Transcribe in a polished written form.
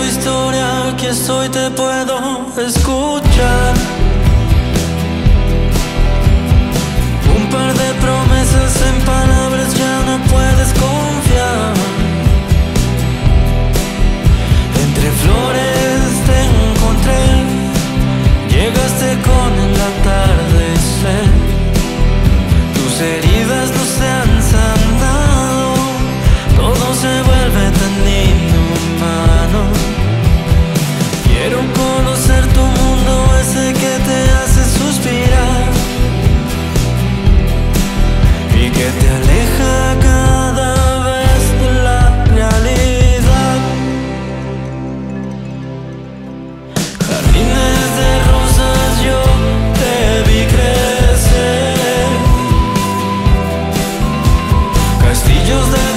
historia, aquí estoy, te puedo escuchar. Un par de promesas en palabras, ya no puedes confiar. Entre flores te encontré, llegaste con el atardecer. Tus heridas no se han sanado, todo se vuelve tan inhumano. Quiero conocer tu mundo, ese que te hace suspirar y que te aleja cada vez de la realidad. Jardines de rosas yo te vi crecer, castillos de